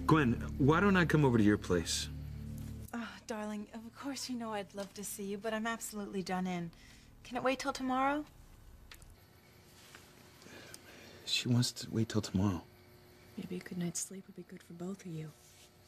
Gwen, why don't I come over to your place? Oh, darling, of course you know I'd love to see you, but I'm absolutely done in. Can it wait till tomorrow? She wants to wait till tomorrow. Maybe a good night's sleep would be good for both of you.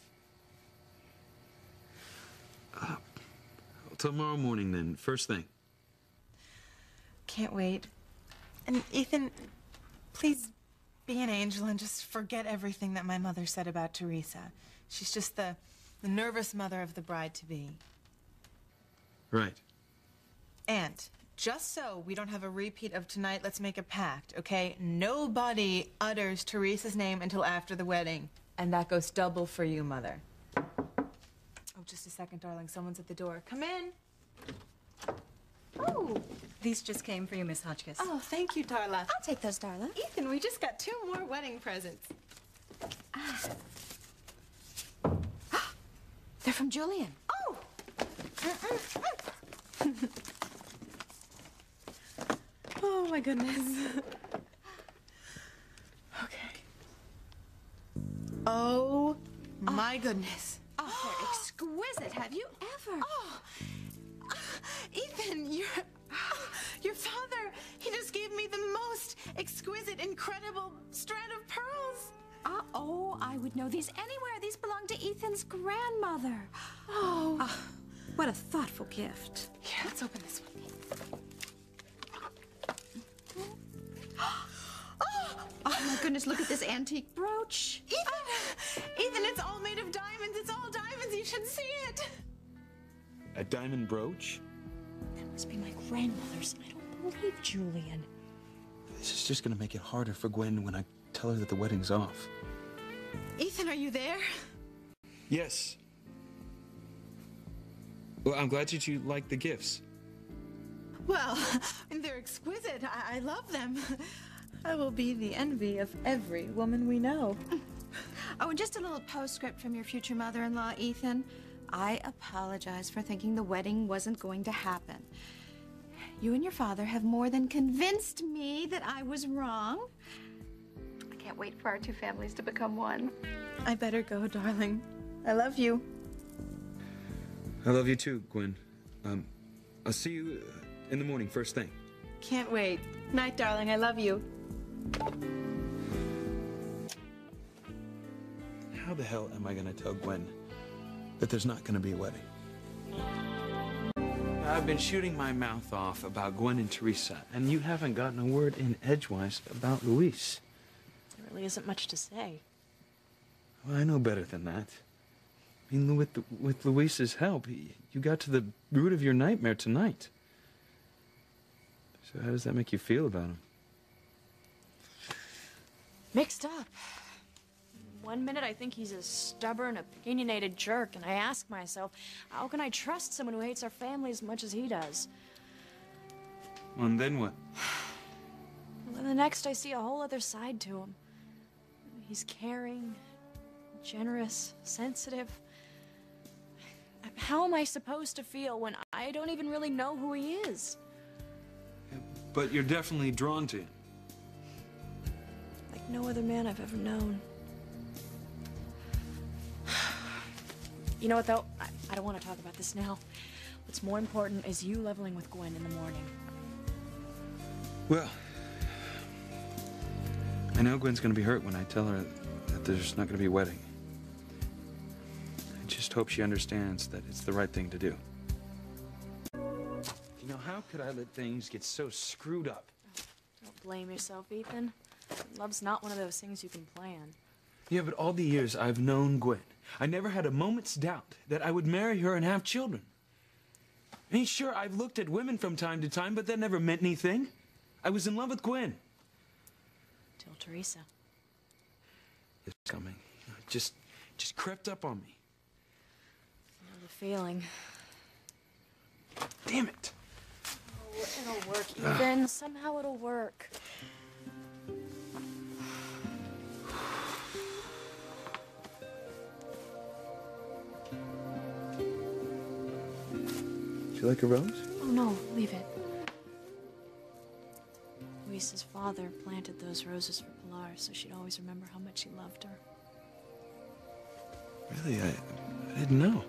Tomorrow morning, then, first thing. Can't wait. And Ethan, please be an angel and just forget everything that my mother said about Teresa. She's just the nervous mother of the bride-to-be. Right. And just so we don't have a repeat of tonight, let's make a pact, okay? Nobody utters Teresa's name until after the wedding. And that goes double for you, Mother. Oh, just a second, darling. Someone's at the door. Come in. Oh, these just came for you, Miss Hotchkiss. Oh, thank you, Darla. I'll take those, Darla. Ethan, we just got 2 more wedding presents. They're from Julian. Oh! Oh, my goodness. Okay. Oh, my goodness. Oh, they're exquisite. Have you ever? Oh, Ethan, your father, he just gave me the most exquisite, incredible strand of pearls. Oh, I would know these anywhere. These belong to Ethan's grandmother. Oh. What a thoughtful gift. Here, let's open this one. Oh, my goodness, look at this antique brooch. Ethan, it's all made of diamonds. It's all diamonds. You should see it. A diamond brooch? That must be my grandmother's. I don't believe Julian. This is just gonna make it harder for Gwen when I tell her that the wedding's off. Ethan, are you there? Yes. Well, I'm glad that you like the gifts. Well, they're exquisite. I love them. I will be the envy of every woman we know. Oh, and just a little postscript from your future mother-in-law, Ethan. I apologize for thinking the wedding wasn't going to happen. You and your father have more than convinced me that I was wrong. I can't wait for our 2 families to become one. I better go, darling. I love you. I love you too, Gwen. I'll see you in the morning, first thing. Can't wait. Night, darling. I love you. How the hell am I gonna tell Gwen that there's not gonna be a wedding? I've been shooting my mouth off about Gwen and Teresa, and you haven't gotten a word in edgewise about Luis. There really isn't much to say. Well, I know better than that. I mean, with Luis's help, you got to the root of your nightmare tonight. So how does that make you feel about him? Mixed up. One minute I think he's a stubborn, opinionated jerk, and I ask myself, how can I trust someone who hates our family as much as he does? Well, and then what? Well, then the next I see a whole other side to him. He's caring, generous, sensitive. How am I supposed to feel when I don't even really know who he is? But you're definitely drawn to him. Like no other man I've ever known. You know what, though? I don't want to talk about this now. What's more important is you leveling with Gwen in the morning. Well, I know Gwen's gonna be hurt when I tell her that there's not gonna be a wedding. I just hope she understands that it's the right thing to do. You know, how could I let things get so screwed up? Don't blame yourself, Ethan. Love's not one of those things you can plan. Yeah, but all the years I've known Gwen, I never had a moment's doubt that I would marry her and have children. I mean, sure, I've looked at women from time to time, but that never meant anything. I was in love with Gwen. Till Teresa. It's coming. It just crept up on me. I know the feeling. Damn it. Oh, it'll work, Ethan. Somehow it'll work. Do you like a rose? Oh, no, leave it. Luis's father planted those roses for Pilar so she'd always remember how much he loved her. Really, I didn't know.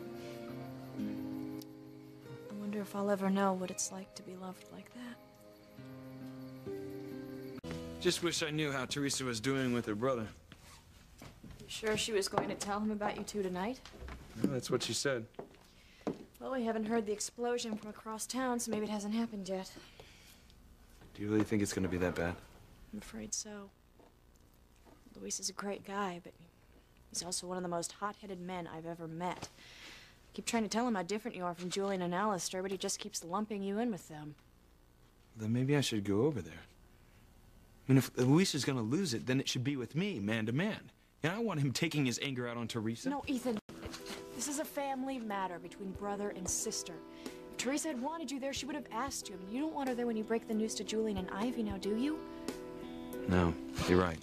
I wonder if I'll ever know what it's like to be loved like that. Just wish I knew how Teresa was doing with her brother. You sure she was going to tell him about you two tonight? Well, that's what she said. Well, we haven't heard the explosion from across town, so maybe it hasn't happened yet. Do you really think it's gonna be that bad? I'm afraid so. Luis is a great guy, but he's also one of the most hot-headed men I've ever met. I keep trying to tell him how different you are from Julian and Alistair, but he just keeps lumping you in with them. Then maybe I should go over there. I mean, if Luis is gonna lose it, then it should be with me, man to man. And I want him taking his anger out on Teresa. No, Ethan. This is a family matter between brother and sister. If Teresa had wanted you there, she would have asked you. I mean, you don't want her there when you break the news to Julian and Ivy now, do you? No, you're right.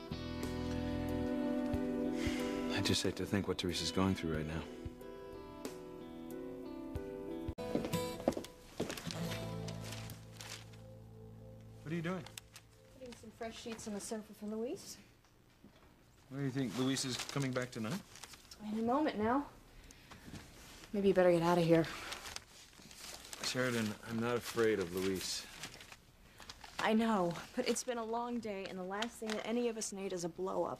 I just hate to think what Teresa's going through right now. What are you doing? Putting some fresh sheets on the sofa for Luis. Where do you think Luis is coming back tonight? Any moment now. Maybe you better get out of here. Sheridan, I'm not afraid of Luis. I know, but it's been a long day, and the last thing that any of us need is a blow-up.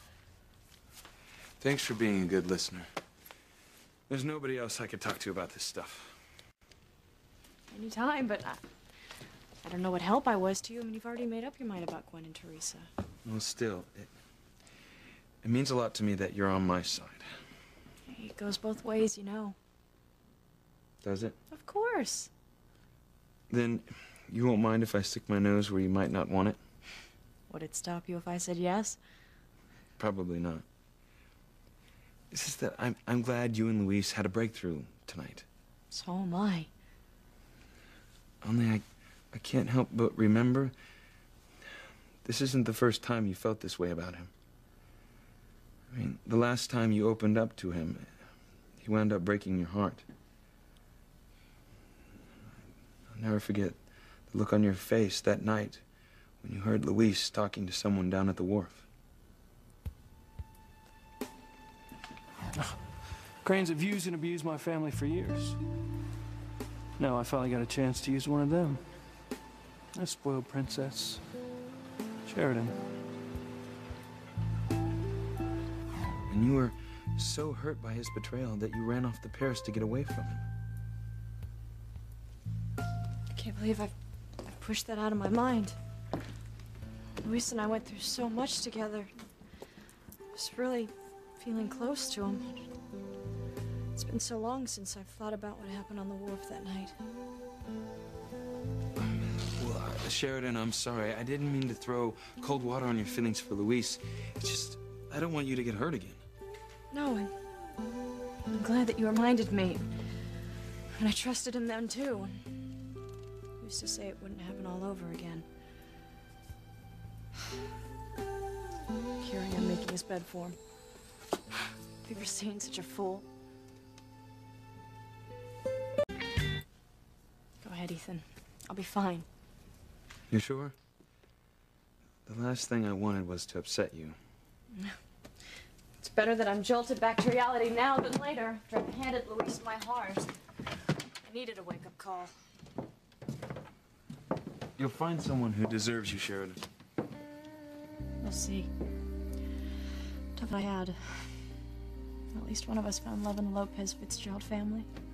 Thanks for being a good listener. There's nobody else I could talk to about this stuff. Anytime, but I don't know what help I was to you. I mean, you've already made up your mind about Gwen and Teresa. Well, still, it means a lot to me that you're on my side. It goes both ways, you know. Does it? Of course. Then you won't mind if I stick my nose where you might not want it? Would it stop you if I said yes? Probably not. It's just that I'm glad you and Luis had a breakthrough tonight. So am I. Only I can't help but remember this isn't the first time you felt this way about him. I mean, the last time you opened up to him, he wound up breaking your heart. I'll never forget the look on your face that night when you heard Luis talking to someone down at the wharf. Cranes have used and abused my family for years. Now I finally got a chance to use one of them. A spoiled princess. Sheridan. And you were so hurt by his betrayal that you ran off to Paris to get away from him. I can't believe I've pushed that out of my mind. Luis and I went through so much together. I was really feeling close to him. It's been so long since I've thought about what happened on the wharf that night. Well, Sheridan, I'm sorry. I didn't mean to throw cold water on your feelings for Luis. It's just, I don't want you to get hurt again. No, I'm glad that you reminded me. And I trusted him then, too. I used to say it wouldn't happen all over again. Here I am making his bed for him. Have you ever seen such a fool? Go ahead, Ethan. I'll be fine. You sure? The last thing I wanted was to upset you. It's better that I'm jolted back to reality now than later, after I've handed Luis my heart. I needed a wake-up call. You'll find someone who deserves you, Sheridan. We'll see. Tough I had. At least one of us found love in the Lopez Fitzgerald family.